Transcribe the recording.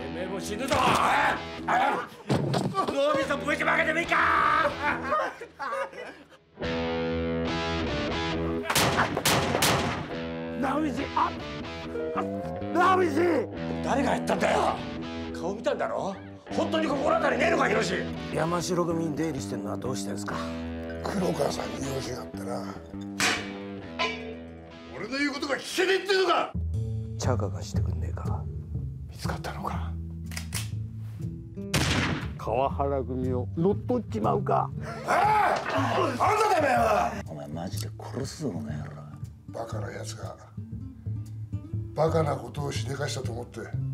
めえも死ぬぞ。脳みそぶちまけてもいいか。直道、直道、誰がやったんだよ。顔見たんだろ。本当に心当たりねえのか、ヒロシ。山城組に出入りしてんのはどうしてんすか。 黒川さんに用事があったな。俺の言うことが聞けねえっていうのか。 チャカがしてくんねえか。見つかったのか。川原組を乗っ取っちまうか。 あんただめは。 お前マジで殺すぞこの野郎。 バカなやつがバカなことをしでかしたと思って